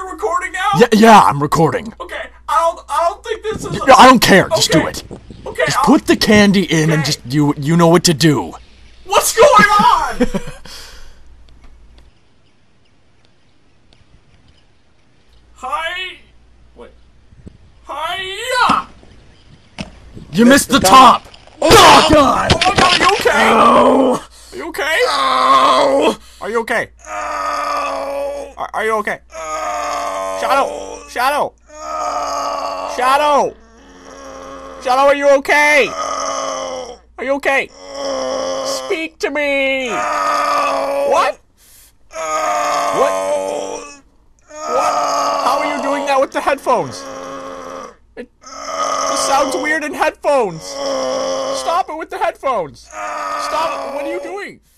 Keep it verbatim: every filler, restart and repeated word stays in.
you're recording now? Yeah, yeah, I'm recording. Okay, I don't, I don't think this is. I don't care. Just okay. do it. Okay. Just I'll... put the candy in okay. and just you, you know what to do. What's going on? Hi. Wait. Hiya. You missed the top. Oh, oh God! Oh my God! Are you okay? Oh. Are you okay? Oh. Are you okay? Oh. Are, are you okay? Oh. Shadow! Shadow! Oh. Shadow! Shadow, are you okay? Oh. Are you okay? Oh. Speak to me! Oh. What? Oh. What? What? How are you doing that with the headphones? It, it sounds weird in headphones. Stop it with the headphones. Stop it. What are you doing?